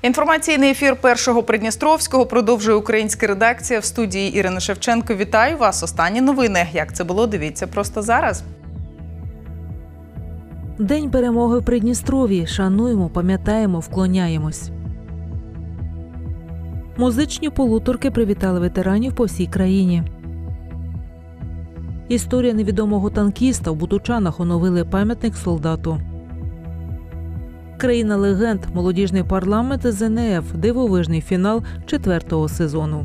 Інформаційний ефір Першого Придністровського продовжує українська редакція. В студії Ірина Шевченко. Вітаю вас. Останні новини. Як це було, дивіться просто зараз. День перемоги в Придністров'ї. Шануємо, пам'ятаємо, вклоняємось. Музичні полуторки привітали ветеранів по всій країні. Історія невідомого танкіста. В Бутучанах оновили пам'ятник солдату. Країна легенд. Молодіжний парламент ЗНФ. Дивовижний фінал 4-го сезону.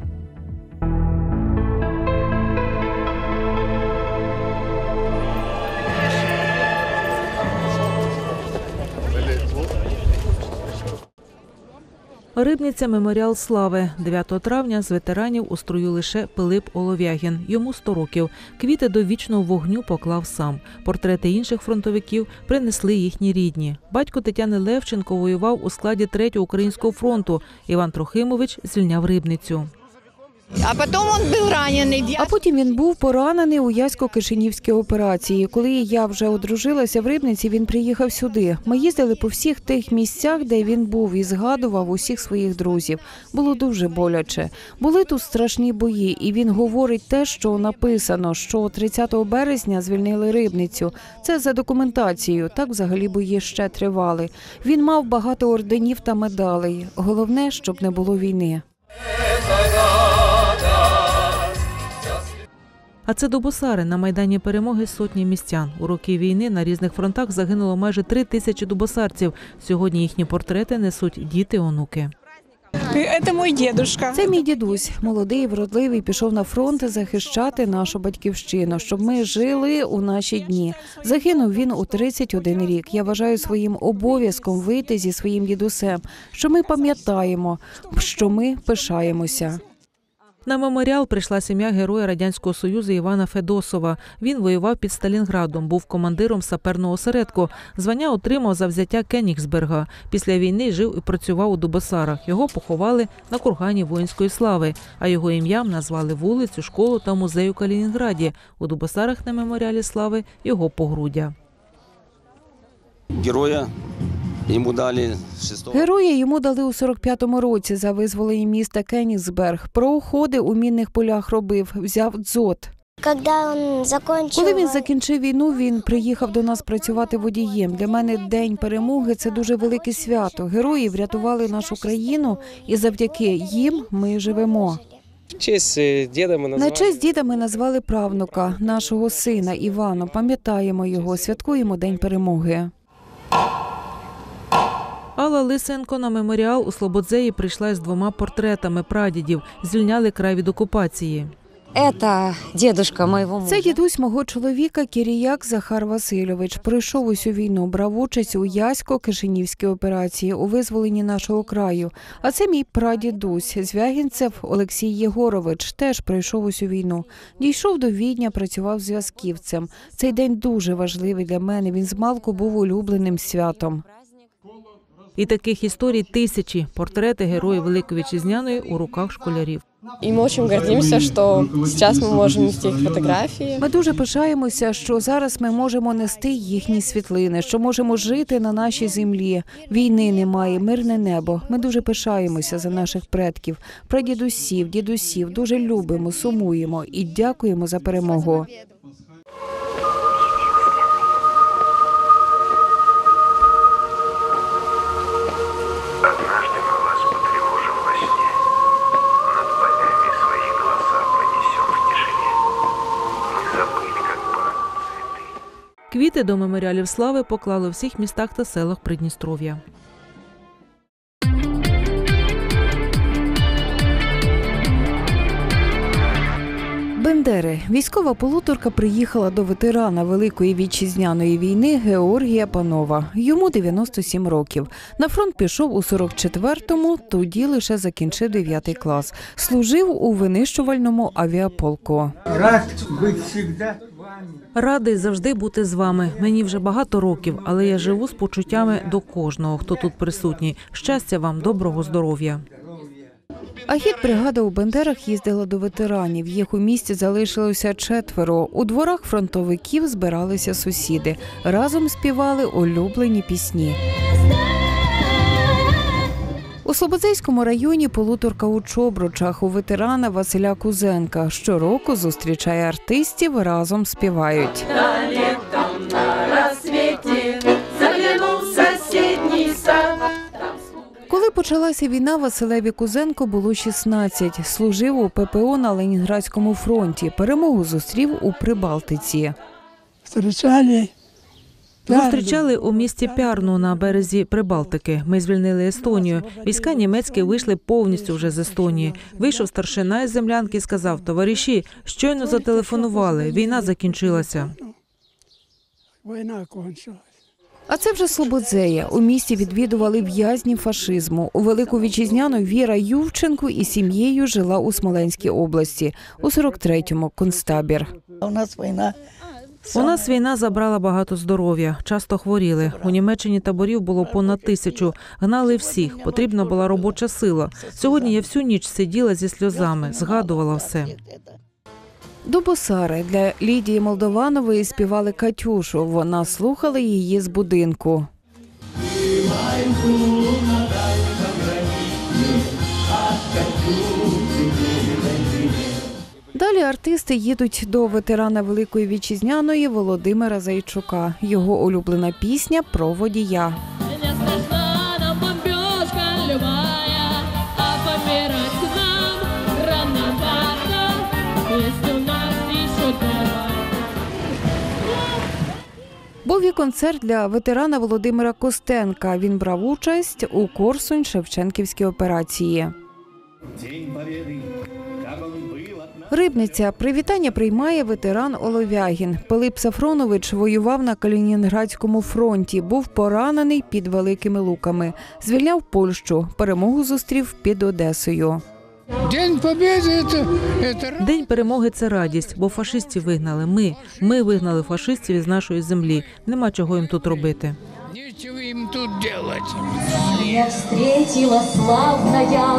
Рибниця «Меморіал слави». 9 травня з ветеранів у строю лише Пилип Олов'ягін. Йому 100 років. Квіти до вічного вогню поклав сам. Портрети інших фронтовиків принесли їхні рідні. Батько Тетяни Левченко воював у складі 3-го Українського фронту. Іван Трохимович звільняв Рибницю. А потім він був поранений у Ясько-Кишинівській операції. Коли я вже одружилася в Рибниці, він приїхав сюди. Ми їздили по всіх тих місцях, де він був, і згадував усіх своїх друзів. Було дуже боляче. Були тут страшні бої, і він говорить те, що написано, що 30 березня звільнили Рибницю. Це за документацією, так взагалі бої ще тривали. Він мав багато орденів та медалей. Головне, щоб не було війни. А це дубосари. На Майдані Перемоги сотні містян. У роки війни на різних фронтах загинуло майже 3000 дубосарців. Сьогодні їхні портрети несуть діти-онуки. Це мій дідусь. Молодий, вродливий, пішов на фронт захищати нашу батьківщину, щоб ми жили у наші дні. Загинув він у 31 рік. Я вважаю своїм обов'язком вийти зі своїм дідусем, що ми пам'ятаємо, що ми пишаємося. На меморіал прийшла сім'я героя Радянського Союзу Івана Федосова. Він воював під Сталінградом, був командиром саперного осередку. Звання отримав за взяття Кенігсберга. Після війни жив і працював у Дубосарах. Його поховали на кургані воїнської слави, а його ім'ям назвали вулицю, школу та музей у Калінінграді. У Дубосарах на меморіалі слави його погруддя. Героя йому дали у 45-му році за визволення міста Кенігсберг. Проходи у мінних полях робив, взяв дзот. Коли він закінчив війну, він приїхав до нас працювати водієм. Для мене День перемоги – це дуже велике свято. Герої врятували нашу країну, і завдяки їм ми живемо. На честь діда ми назвали правнука, нашого сина Івана. Пам'ятаємо його, святкуємо День перемоги. Алла Лисенко на меморіал у Слободзеї прийшла з 2 портретами прадідів. Звільняли край від окупації. Це дідусь мого чоловіка Кіріяк Захар Васильович. Пройшов усю війну, брав участь у Ясько-Кишинівській операції, у визволенні нашого краю. А це мій прадідусь Звягінцев Олексій Єгорович. Теж пройшов усю війну. Дійшов до Відня, працював зв'язківцем. Цей день дуже важливий для мене. Він змалку був улюбленим святом. І таких історій тисячі. Портрети героїв Великої Вітчизняної у руках школярів. І ми дуже гордимося, що зараз ми можемо нести їх фотографії. Ми дуже пишаємося, що зараз ми можемо нести їхні світлини, що можемо жити на нашій землі. Війни немає, мирне небо. Ми дуже пишаємося за наших предків, прадідусів, дідусів. Дуже любимо, сумуємо і дякуємо за перемогу. Квіти до меморіалів слави поклали у всіх містах та селах Придністров'я. Бендери. Військова полуторка приїхала до ветерана Великої Вітчизняної війни Георгія Панова. Йому 97 років. На фронт пішов у 44-му, тоді лише закінчив 9 клас. Служив у винищувальному авіаполку. Радий завжди бути з вами. Мені вже багато років, але я живу з почуттями до кожного, хто тут присутній. Щастя вам, доброго здоров'я. Агітбригада у Бендерах їздила до ветеранів. Їх у місті залишилося 4. У дворах фронтовиків збиралися сусіди. Разом співали улюблені пісні. Слободзейському районі полуторка у Чобручах у ветерана Василя Кузенка. Щороку зустрічає артистів, разом співають. Коли почалася війна, Василеві Кузенко було 16. Служив у ППО на Ленінградському фронті. Перемогу зустрів у Прибалтиці. Зустрічали у місті Пярну на березі Прибалтики. Ми звільнили Естонію. Війська німецькі вийшли повністю вже з Естонії. Вийшов старшина із землянки і сказав: "Товариші, щойно зателефонували, війна закінчилася". А це вже Слободзея. У місті відвідували в'язні фашизму. У Велику Вітчизняну Віра Ювченко із сім'єю жила у Смоленській області. У 43-му – концтабір. У нас війна забрала багато здоров'я, часто хворіли. У Німеччині таборів було понад 1000, гнали всіх, потрібна була робоча сила. Сьогодні я всю ніч сиділа зі сльозами, згадувала все. Дубосари для Лідії Молдованової співали «Катюшу». Вона слухала її з будинку. Далі артисти їдуть до ветерана Великої Вітчизняної Володимира Зайчука. Його улюблена пісня про водія. Був і концерт для ветерана Володимира Костенка. Він брав участь у Корсунь-Шевченківській операції. Рибниця. Привітання приймає ветеран Олов'ягін. Пилип Сафронович воював на Калінінградському фронті. Був поранений під Великими Луками. Звільняв Польщу. Перемогу зустрів під Одесою. День перемоги – це радість, бо фашистів вигнали. Ми вигнали фашистів із нашої землі. Нема чого їм тут робити. Нічого їм тут робити. Я встретила славная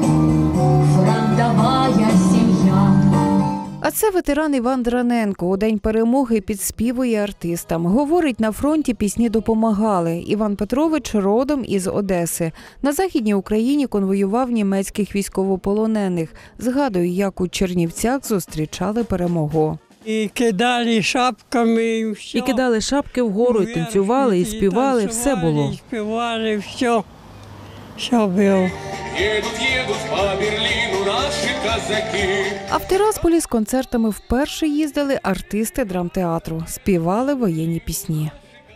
фронтовая сім'я. А це ветеран Іван Драненко. У День перемоги підспівує артистам. Говорить, на фронті пісні допомагали. Іван Петрович родом із Одеси. На Західній Україні конвоював німецьких військовополонених. Згадує, як у Чернівцях зустрічали перемогу. І кидали шапками, і все. І кидали шапки вгору, і танцювали, і співали, все було. І співали, все було. Едут по Берліну наші козаки. А в Тирасполі з концертами вперше їздили артисти драмтеатру. Співали воєнні пісні.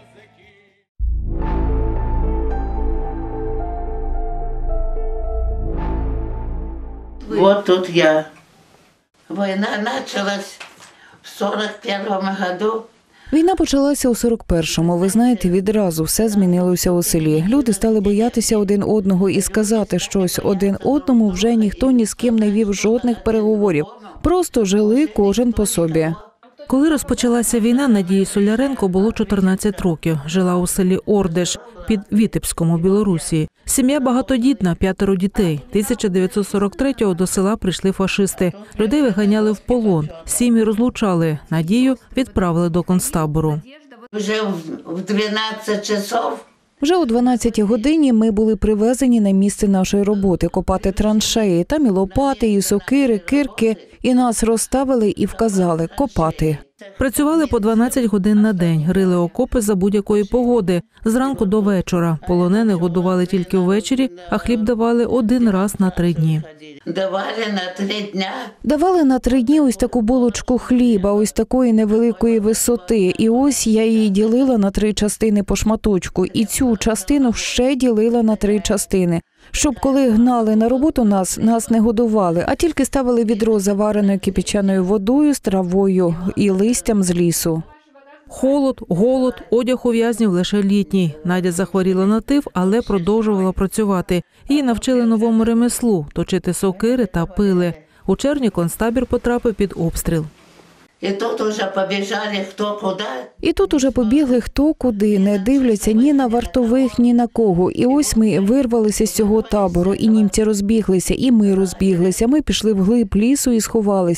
Вот тут я. Война началась в 41-му году. Війна почалася у 41-му. Ви знаєте, відразу все змінилося у селі. Люди стали боятися один одного і сказати щось один одному вже ніхто ні з ким не вів жодних переговорів. Просто жили кожен по собі. Коли розпочалася війна, Надії Соляренко було 14 років. Жила у селі Ордеш під Вітебськом у Білорусі. Сім'я багатодітна, 5 дітей. 1943-го до села прийшли фашисти. Людей виганяли в полон, сім'ї розлучали. Надію відправили до концтабору. Вже в 12 часов. Вже о 12-й годині ми були привезені на місце нашої роботи – копати траншеї. Там і лопати, і сокири, кирки. І нас розставили і вказали – копати. Працювали по 12 годин на день, рили окопи за будь-якої погоди, зранку до вечора. Полонених годували тільки ввечері, а хліб давали один раз на 3 дні. Давали на 3 дня. Давали на 3 дні ось таку булочку хліба, ось такої невеликої висоти. І ось я її ділила на 3 частини по шматочку. І цю частину ще ділила на 3 частини. Щоб коли гнали на роботу нас не годували, а тільки ставили відро завареною кипячаною водою з травою і листям з лісу. Холод, голод, одяг у в'язнів лише літній. Надя захворіла на тиф, але продовжувала працювати. Її навчили новому ремеслу – точити сокири та пили. У червні концтабір потрапив під обстріл. І тут уже побіжали хто куди. І тут уже побігли хто куди, не дивляться ні на вартових, ні на кого. І ось ми вирвалися з цього табору, і німці розбіглися, і ми розбіглися. Ми пішли вглиб лісу і сховалися.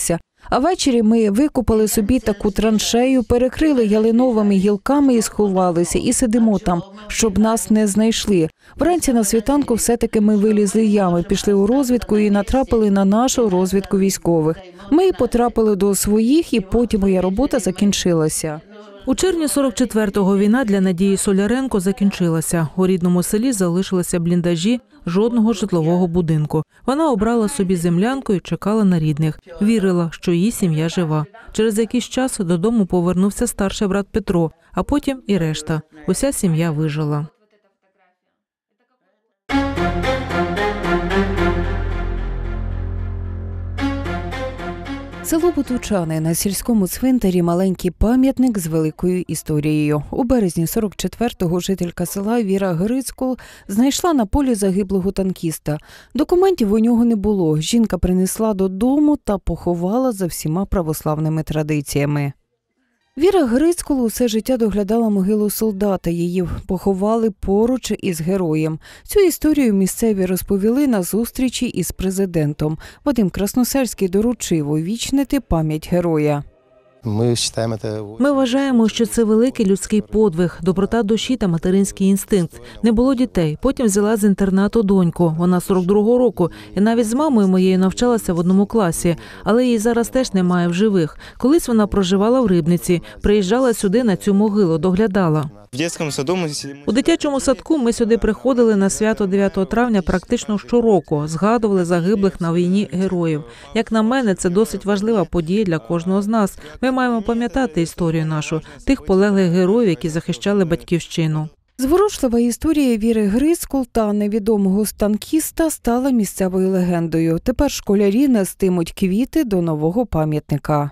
А ввечері ми викопали собі таку траншею, перекрили ялиновими гілками і сховалися, і сидимо там, щоб нас не знайшли. Вранці на світанку все-таки ми вилізли з ями, пішли у розвідку і натрапили на нашу розвідку військових. Ми потрапили до своїх, і потім моя робота закінчилася. У червні 44-го війна для Надії Соляренко закінчилася. У рідному селі залишилися бліндажі, жодного житлового будинку. Вона обрала собі землянку і чекала на рідних. Вірила, що її сім'я жива. Через якийсь час додому повернувся старший брат Петро, а потім і решта. Уся сім'я вижила. Село Бутучани. На сільському цвинтарі маленький пам'ятник з великою історією. У березні 44-го жителька села Віра Грицькол знайшла на полі загиблого танкіста. Документів у нього не було. Жінка принесла додому та поховала за всіма православними традиціями. Віра Грицькол усе життя доглядала могилу солдата. Її поховали поруч із героєм. Цю історію місцеві розповіли на зустрічі із президентом. Вадим Красносельський доручив увічнити пам'ять героя. Ми вважаємо, що це великий людський подвиг, доброта душі та материнський інстинкт. Не було дітей. Потім взяла з інтернату доньку. Вона 42-го року. І навіть з мамою моєю навчалася в одному класі. Але її зараз теж немає в живих. Колись вона проживала в Рибниці. Приїжджала сюди на цю могилу, доглядала. У дитячому садку ми сюди приходили на свято 9 травня практично щороку. Згадували загиблих на війні героїв. Як на мене, це досить важлива подія для кожного з нас. Ми маємо пам'ятати історію нашу, тих полеглих героїв, які захищали батьківщину. Зворушлива історія Віри Грицькол та невідомого танкіста стала місцевою легендою. Тепер школярі нестимуть квіти до нового пам'ятника.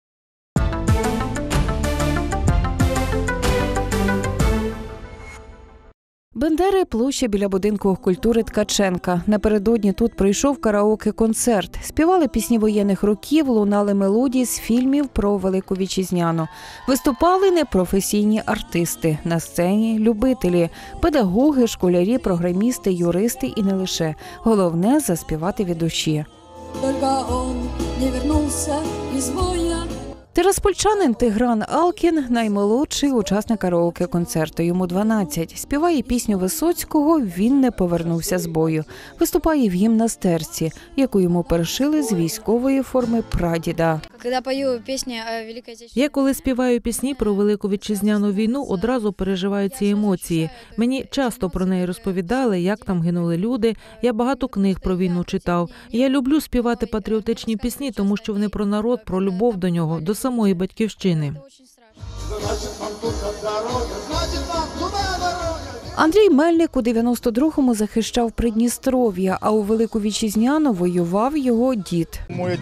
Бендери – площа біля будинку культури Ткаченка. Напередодні тут пройшов караоке-концерт. Співали пісні воєнних років, лунали мелодії з фільмів про Велику Вітчизняну. Виступали непрофесійні артисти. На сцені – любителі, педагоги, школярі, програмісти, юристи і не лише. Головне – заспівати від душі. Тираспольчанин Тигран Алкін – наймолодший учасник караоке-концерту. Йому 12. Співає пісню Висоцького «Він не повернувся з бою». Виступає в гімнастерці, яку йому перешили з військової форми прадіда. Я коли співаю пісні про Велику Вітчизняну війну, одразу переживаю ці емоції. Мені часто про неї розповідали, як там гинули люди. Я багато книг про війну читав. Я люблю співати патріотичні пісні, тому що вони про народ, про любов до нього, до самої батьківщини. Андрій Мельник у 92-му захищав Придністров'я, а у Велику Вітчизняну воював його дід.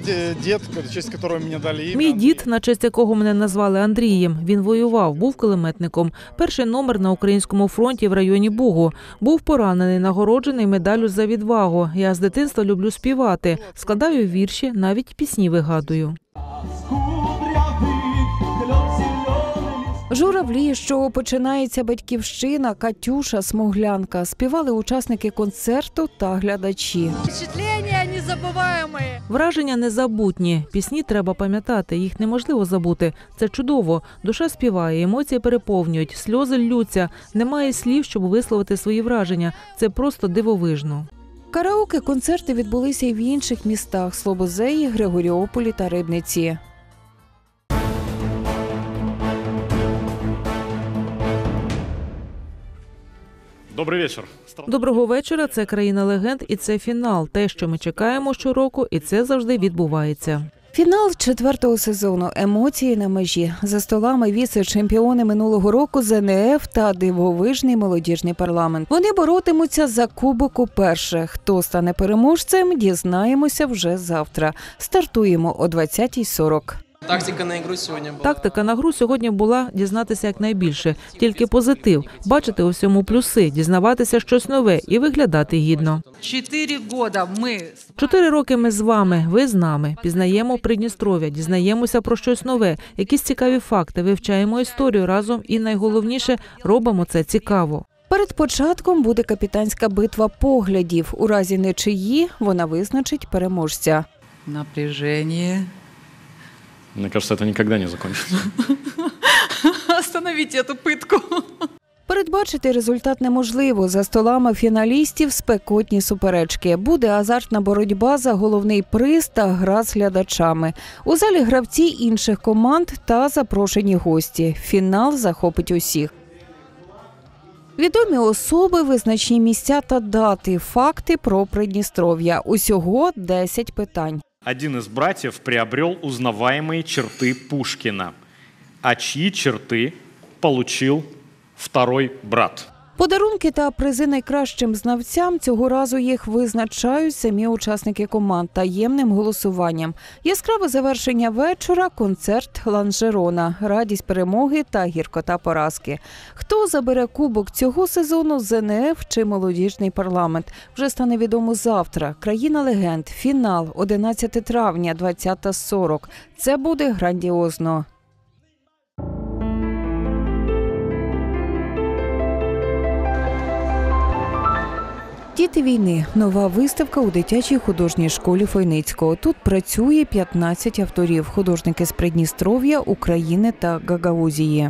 Мій дід, на честь якого мене назвали Андрієм, він воював, був кулеметником. Перший номер на Українському фронті в районі Бугу. Був поранений, нагороджений медаллю за відвагу. Я з дитинства люблю співати, складаю вірші, навіть пісні вигадую. Журавлі, з чого починається батьківщина, Катюша, Смуглянка. Співали учасники концерту та глядачі. Враження незабутні. Пісні треба пам'ятати, їх неможливо забути. Це чудово. Душа співає, емоції переповнюють, сльози ллються. Немає слів, щоб висловити свої враження. Це просто дивовижно. Караоке-концерти відбулися і в інших містах – Слободзеї, Григоріополі та Рибниці. Добрий вечір. Доброго вечора. Це «Країна легенд» і це фінал. Те, що ми чекаємо щороку, і це завжди відбувається. Фінал 4-го сезону. Емоції на межі. За столами віце-чемпіони минулого року ЗНФ та дивовижний молодіжний парламент. Вони боротимуться за кубок уперше. Хто стане переможцем, дізнаємося вже завтра. Стартуємо о 20:40. Тактика на гру сьогодні була дізнатися якнайбільше. Тільки позитив. Бачити у всьому плюси, дізнаватися щось нове і виглядати гідно. 4 роки ми з вами, ви з нами. Пізнаємо Придністров'я, дізнаємося про щось нове, якісь цікаві факти, вивчаємо історію разом і, найголовніше, робимо це цікаво. Перед початком буде капітанська битва поглядів. У разі нічиї вона визначить переможця. Напряження. Мне кажется, это никогда не закончится. Остановіть цю питку. Передбачити результат неможливо. За столами фіналістів спекотні суперечки. Буде азартна боротьба за головний приз та гра з глядачами. У залі гравці інших команд та запрошені гості. Фінал захопить усіх. Відомі особи, визначні місця та дати, факти про Придністров'я. Усього 10 питань. Один из братьев приобрел узнаваемые черты Пушкина. А чьи черты получил второй брат? Подарунки та призи найкращим знавцям цього разу їх визначають самі учасники команд таємним голосуванням. Яскраве завершення вечора – концерт Ланжерона, радість перемоги та гіркота поразки. Хто забере кубок цього сезону – ЗНФ чи молодіжний парламент? Вже стане відомо завтра. Країна легенд. Фінал 11 травня, 20:40. Це буде грандіозно. «Діти війни» – нова виставка у дитячій художній школі Фойницького. Тут працює 15 авторів – художники з Придністров'я, України та Гагаузії.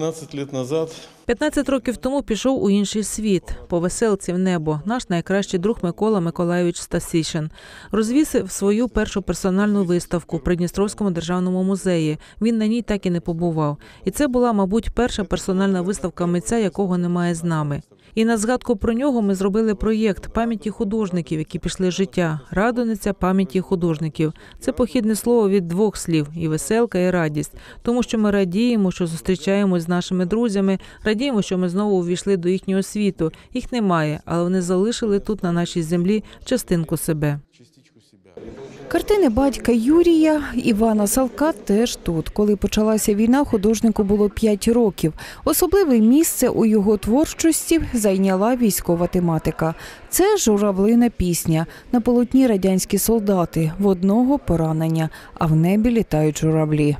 15 років тому пішов у інший світ, по веселці в небо, наш найкращий друг Микола Миколайович Стасішин. Розвісив свою першу персональну виставку в Придністровському державному музеї. Він на ній так і не побував. І це була, мабуть, перша персональна виставка митця, якого немає з нами. І на згадку про нього ми зробили проєкт «Пам'яті художників, які пішли з життя». Радониця пам'яті художників. Це похідне слово від двох слів – і веселка, і радість. Тому що ми радіємо, що зустрічаємось з нашими друзями, радіємо, що ми знову увійшли до їхнього світу. Їх немає, але вони залишили тут, на нашій землі, частинку себе. Картини батька Юрія Івана Салка теж тут. Коли почалася війна, художнику було 5 років. Особливе місце у його творчості зайняла військова тематика. Це журавлина пісня. На полотні радянські солдати. В одного поранення, а в небі літають журавлі.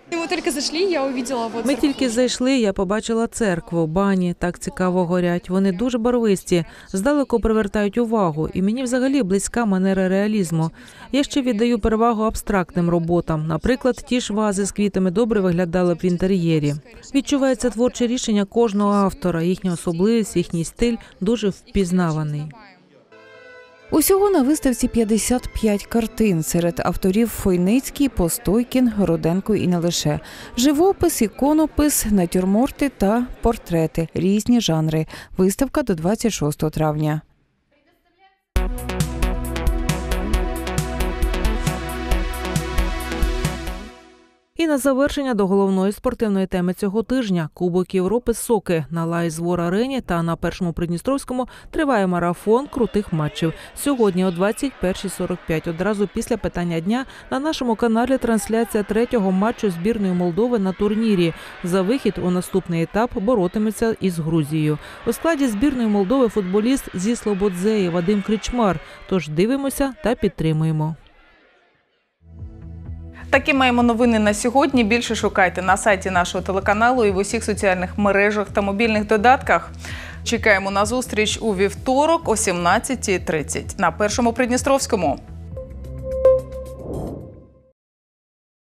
Ми тільки зайшли, я побачила церкву, бані, так цікаво горять. Вони дуже барвисті, здалеку привертають увагу. І мені взагалі близька манера реалізму. Я ще віддаю перевагу абстрактним роботам. Наприклад, ті ж вази з квітами добре виглядали б в інтер'єрі. Відчувається творче рішення кожного автора, їхня особливість, їхній стиль дуже впізнаваний. Усього на виставці 55 картин. Серед авторів Фойницький, Постойкін, Руденко і не лише. Живопис, іконопис, натюрморти та портрети. Різні жанри. Виставка до 26 травня. І на завершення до головної спортивної теми цього тижня – Кубок Європи «Соки». На Лайзвор-арені та на Першому Придністровському триває марафон крутих матчів. Сьогодні о 21:45, одразу після питання дня, на нашому каналі трансляція третього матчу збірної Молдови на турнірі. За вихід у наступний етап боротиметься із Грузією. У складі збірної Молдови футболіст зі Слободзеї Вадим Кричмар. Тож дивимося та підтримуємо. Такі маємо новини на сьогодні. Більше шукайте на сайті нашого телеканалу і в усіх соціальних мережах та мобільних додатках. Чекаємо на зустріч у вівторок о 17:30 на Першому Придністровському.